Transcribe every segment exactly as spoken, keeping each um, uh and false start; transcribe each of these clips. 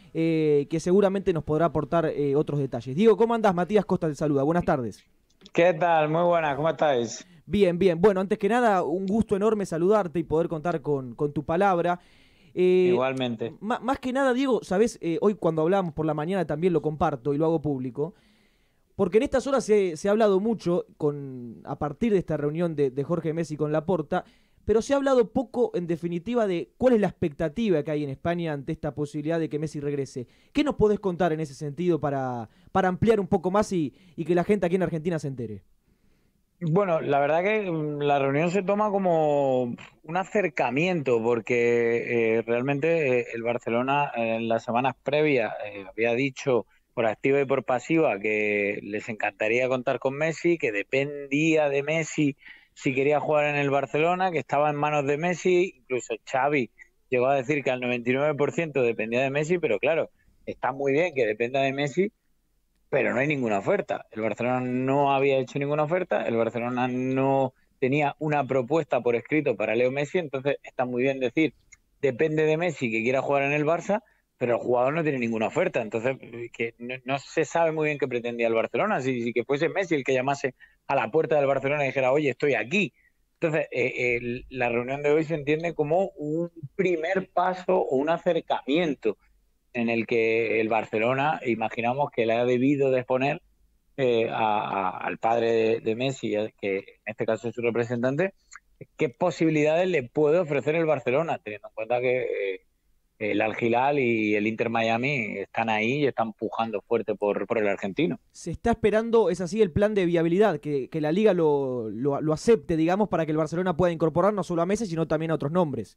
eh, que seguramente nos podrá aportar eh, otros detalles. Diego, ¿cómo andás? Matías Costa te saluda, buenas tardes. ¿Qué tal? Muy buenas, ¿cómo estáis? Bien, bien. Bueno, antes que nada, un gusto enorme saludarte y poder contar con, con tu palabra. Eh, Igualmente. ma- Más que nada, Diego, sabés, Eh, hoy cuando hablamos por la mañana también lo comparto y lo hago público, porque en estas horas se, se ha hablado mucho con, a partir de esta reunión de, de Jorge Messi con Laporta, pero se ha hablado poco, en definitiva, de cuál es la expectativa que hay en España ante esta posibilidad de que Messi regrese. ¿Qué nos podés contar en ese sentido para, para ampliar un poco más y, y que la gente aquí en Argentina se entere? Bueno, la verdad que mm, la reunión se toma como un acercamiento, porque eh, realmente eh, el Barcelona eh, en las semanas previas eh, había dicho por activa y por pasiva que les encantaría contar con Messi, que dependía de Messi si quería jugar en el Barcelona, que estaba en manos de Messi, incluso Xavi llegó a decir que al noventa y nueve por ciento dependía de Messi, pero claro, está muy bien que dependa de Messi, pero no hay ninguna oferta. El Barcelona no había hecho ninguna oferta, el Barcelona no tenía una propuesta por escrito para Leo Messi, entonces está muy bien decir, depende de Messi que quiera jugar en el Barça, pero el jugador no tiene ninguna oferta, entonces que no, no se sabe muy bien qué pretendía el Barcelona, si, si que fuese Messi el que llamase a la puerta del Barcelona y dijera, oye, estoy aquí. Entonces, eh, el, la reunión de hoy se entiende como un primer paso o un acercamiento en el que el Barcelona, imaginamos que le ha debido de exponer eh, a, a, al padre de, de Messi, que en este caso es su representante, qué posibilidades le puede ofrecer el Barcelona, teniendo en cuenta que eh, el Al Hilal y el Inter Miami están ahí y están pujando fuerte por, por el argentino. Se está esperando, es así, el plan de viabilidad, que, que la liga lo, lo, lo acepte, digamos, para que el Barcelona pueda incorporar no solo a Messi, sino también a otros nombres.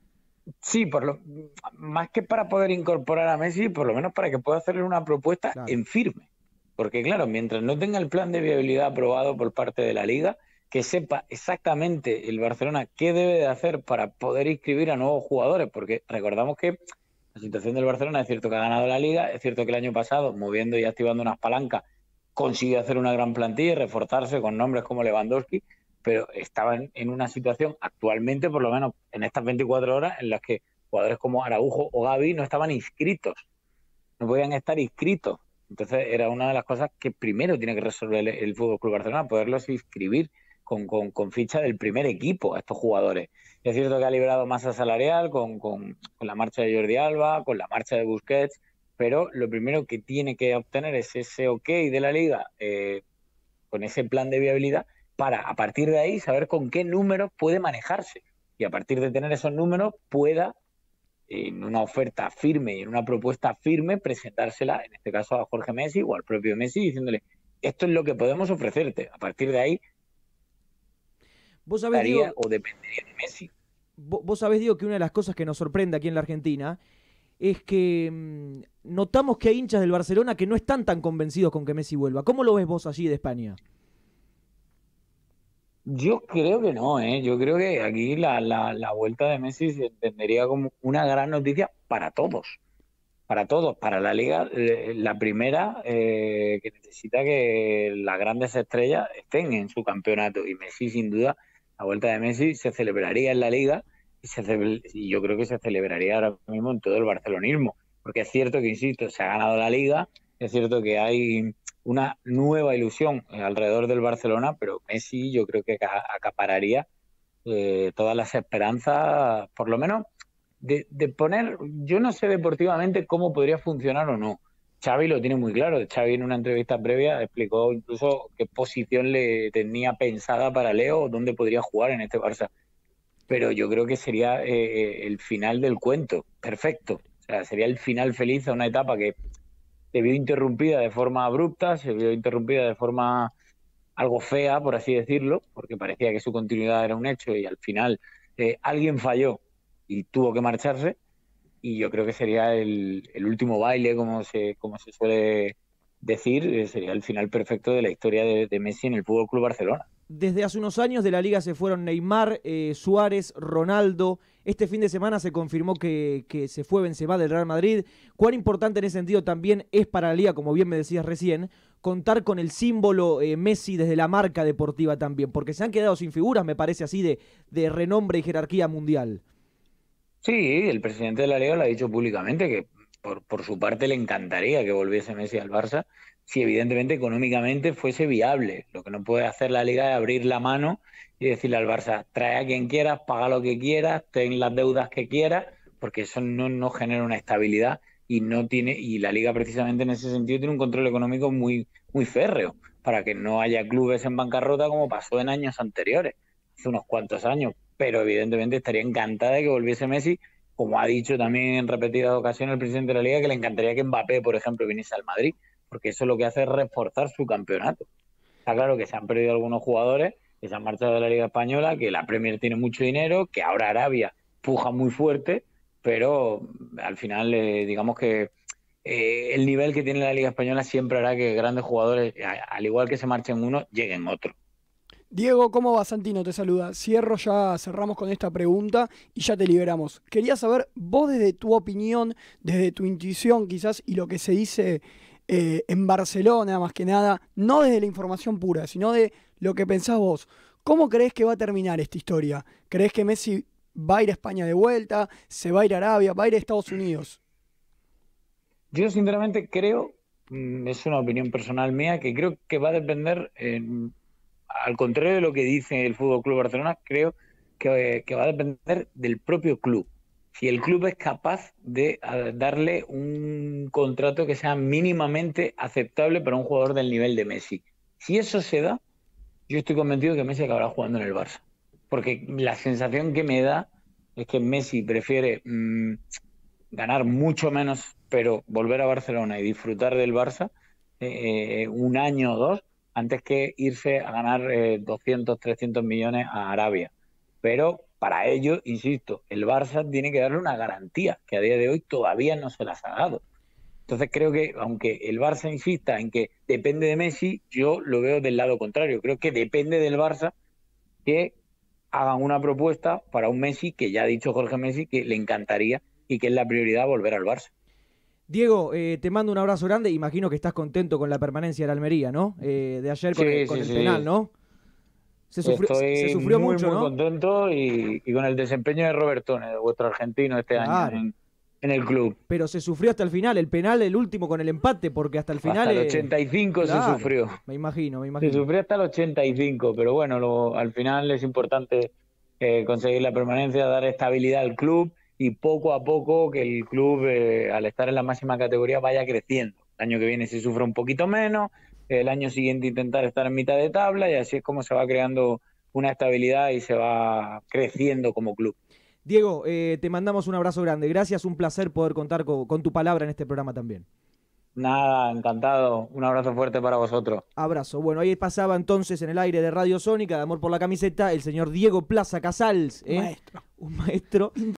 Sí, por lo, más que para poder incorporar a Messi, por lo menos para que pueda hacerle una propuesta Claro. en firme. Porque claro, mientras no tenga el plan de viabilidad aprobado por parte de la Liga, que sepa exactamente el Barcelona qué debe de hacer para poder inscribir a nuevos jugadores, porque recordamos que la situación del Barcelona es cierto que ha ganado la Liga, es cierto que el año pasado, moviendo y activando unas palancas, consiguió hacer una gran plantilla y reforzarse con nombres como Lewandowski, pero estaban en una situación actualmente, por lo menos en estas veinticuatro horas, en las que jugadores como Araujo o Gavi no estaban inscritos, no podían estar inscritos. Entonces era una de las cosas que primero tiene que resolver el, el Fútbol Club Barcelona, poderlos inscribir con, con, con ficha del primer equipo a estos jugadores. Es cierto que ha liberado masa salarial con, con, con la marcha de Jordi Alba, con la marcha de Busquets, pero lo primero que tiene que obtener es ese ok de la Liga, eh, con ese plan de viabilidad, para a partir de ahí saber con qué números puede manejarse y a partir de tener esos números pueda en una oferta firme y en una propuesta firme presentársela, en este caso a Jorge Messi o al propio Messi, diciéndole, esto es lo que podemos ofrecerte. A partir de ahí Vos sabés, estaría Diego, o dependería de Messi. vo- vos sabés, Diego, que una de las cosas que nos sorprende aquí en la Argentina es que mm, notamos que hay hinchas del Barcelona que no están tan convencidos con que Messi vuelva. ¿Cómo lo ves vos allí de España? Yo creo que no, ¿eh? Yo creo que aquí la, la, la vuelta de Messi se entendería como una gran noticia para todos. Para todos, para la liga, eh, la primera eh, que necesita que las grandes estrellas estén en su campeonato y Messi sin duda, la vuelta de Messi se celebraría en la liga y, se ce- y yo creo que se celebraría ahora mismo en todo el barcelonismo, porque es cierto que, insisto, se ha ganado la liga, es cierto que hay una nueva ilusión alrededor del Barcelona, pero Messi yo creo que aca- acapararía eh, todas las esperanzas, por lo menos de, de poner, yo no sé deportivamente cómo podría funcionar o no. Xavi lo tiene muy claro. Xavi en una entrevista previa explicó incluso qué posición le tenía pensada para Leo, dónde podría jugar en este Barça. Pero yo creo que sería eh, el final del cuento, perfecto. O sea, sería el final feliz a una etapa que se vio interrumpida de forma abrupta, se vio interrumpida de forma algo fea, por así decirlo, porque parecía que su continuidad era un hecho y al final eh, alguien falló y tuvo que marcharse y yo creo que sería el, el último baile, como se, como se suele decir, eh, sería el final perfecto de la historia de, de Messi en el Fútbol Club Barcelona. Desde hace unos años de la liga se fueron Neymar, eh, Suárez, Ronaldo. Este fin de semana se confirmó que, que se fue Benzema del Real Madrid. ¿Cuán importante en ese sentido también es para la liga, como bien me decías recién, contar con el símbolo eh, Messi desde la marca deportiva también? Porque se han quedado sin figuras, me parece así, de, de renombre y jerarquía mundial. Sí, el presidente de la Liga lo ha dicho públicamente que por, por su parte le encantaría que volviese Messi al Barça, si evidentemente económicamente fuese viable. Lo que no puede hacer la Liga es abrir la mano y decirle al Barça, trae a quien quieras, paga lo que quieras, ten las deudas que quieras, porque eso no, no genera una estabilidad y no tiene, y la Liga precisamente en ese sentido tiene un control económico muy, muy férreo, para que no haya clubes en bancarrota como pasó en años anteriores, hace unos cuantos años. Pero evidentemente estaría encantada de que volviese Messi, como ha dicho también en repetidas ocasiones el presidente de la Liga, que le encantaría que Mbappé, por ejemplo, viniese al Madrid, porque eso lo que hace es reforzar su campeonato. Está claro que se han perdido algunos jugadores, que se han marchado de la Liga Española, que la Premier tiene mucho dinero, que ahora Arabia puja muy fuerte, pero al final, eh, digamos que eh, el nivel que tiene la Liga Española siempre hará que grandes jugadores, al igual que se marchen uno, lleguen otros. Diego, ¿cómo va? Santino te saluda. Cierro ya, cerramos con esta pregunta y ya te liberamos. Quería saber, vos desde tu opinión, desde tu intuición quizás, y lo que se dice eh, en Barcelona más que nada, no desde la información pura, sino de lo que pensás vos. ¿Cómo crees que va a terminar esta historia? ¿Crees que Messi va a ir a España de vuelta? ¿Se va a ir a Arabia? ¿Va a ir a Estados Unidos? Yo sinceramente creo, mm, es una opinión personal mía, que creo que va a depender, eh, al contrario de lo que dice el Fútbol Club Barcelona, creo que, que va a depender del propio club. Si el club es capaz de a, darle un contrato que sea mínimamente aceptable para un jugador del nivel de Messi. Si eso se da, yo estoy convencido que Messi acabará jugando en el Barça. Porque la sensación que me da es que Messi prefiere mmm, ganar mucho menos, pero volver a Barcelona y disfrutar del Barça eh, un año o dos, antes que irse a ganar eh, doscientos, trescientos millones a Arabia. Pero para ello, insisto, el Barça tiene que darle una garantía, que a día de hoy todavía no se las ha dado. Entonces creo que, aunque el Barça insista en que depende de Messi, yo lo veo del lado contrario. Creo que depende del Barça que hagan una propuesta para un Messi, que ya ha dicho Jorge Messi que le encantaría y que es la prioridad volver al Barça. Diego, eh, te mando un abrazo grande. Imagino que estás contento con la permanencia de la Almería, ¿no? Eh, de ayer con sí, el, con sí, el sí. penal, ¿no? Se sufrió, Estoy se sufrió muy, mucho, muy ¿no? contento y, y con el desempeño de Robertone, de vuestro argentino este Claro. año en, en el club. Pero se sufrió hasta el final, el penal, el último con el empate, porque hasta el final... Hasta el eh, ochenta y cinco claro, se sufrió. Me imagino, me Se imagino. sufrió hasta el ochenta y cinco, pero bueno, lo, al final es importante eh, conseguir la permanencia, dar estabilidad al club y poco a poco que el club, eh, al estar en la máxima categoría, vaya creciendo. El año que viene se sufre un poquito menos, el año siguiente intentar estar en mitad de tabla y así es como se va creando una estabilidad y se va creciendo como club. Diego, eh, te mandamos un abrazo grande. Gracias, un placer poder contar con, con tu palabra en este programa también. Nada, encantado. Un abrazo fuerte para vosotros. Abrazo. Bueno, ahí pasaba entonces en el aire de Radio Sónica, de Amor por la Camiseta, el señor Diego Plaza Casals. ¿eh? Maestro. Un maestro.